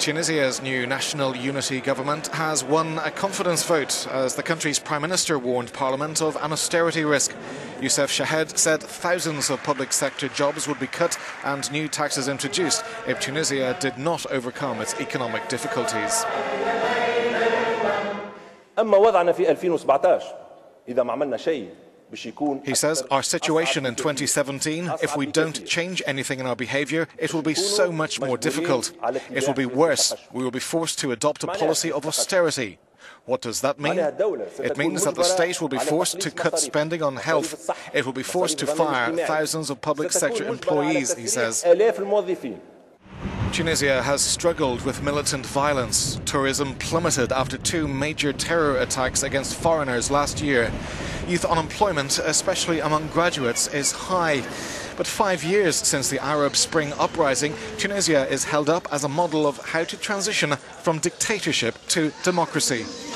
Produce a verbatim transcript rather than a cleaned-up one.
Tunisia's new National Unity government has won a confidence vote as the country's Prime Minister warned Parliament of an austerity risk. Youssef Chahed said thousands of public sector jobs would be cut and new taxes introduced if Tunisia did not overcome its economic difficulties. أما وضعنا في ألفين وسبعطاش إذا ما عملنا شيء. He says, our situation in twenty seventeen, if we don't change anything in our behaviour, it will be so much more difficult. It will be worse. We will be forced to adopt a policy of austerity. What does that mean? It means that the state will be forced to cut spending on health. It will be forced to fire thousands of public sector employees, he says. Tunisia has struggled with militant violence. Tourism plummeted after two major terror attacks against foreigners last year. Youth unemployment, especially among graduates, is high. But five years since the Arab Spring uprising, Tunisia is held up as a model of how to transition from dictatorship to democracy.